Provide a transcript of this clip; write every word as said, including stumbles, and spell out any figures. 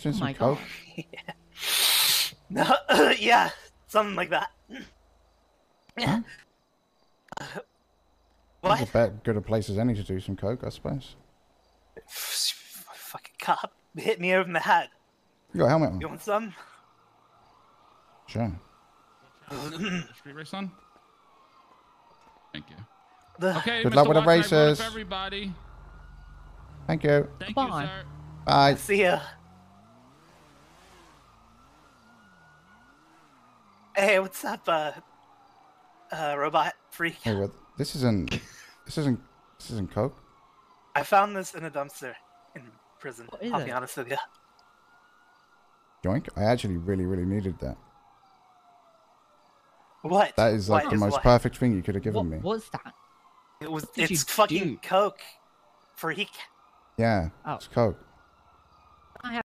doing Oh some my coke? God. Yeah. No, yeah, something like that. Yeah. Huh? What? That's a bet good a place as any to do some coke, I suppose. Fucking cop hit me over in the head. You got a helmet on? You want some? Sure. Street race on? Thank you. The... Okay, Good Mister luck with the Watson, I voted races. for everybody. Thank you. Thank Bye. you, sir. Bye. See ya. Hey, what's up, uh, uh, robot freak? Hey, what? This isn't. This isn't. This isn't coke. I found this in a dumpster in prison. What is I'll it? be honest with you. Yoink. I actually really, really needed that. What? That is like What the is most what? perfect thing you could have given What, me. what's that? It was. did you It's fucking do? coke, freak. Yeah. Oh. It's coke.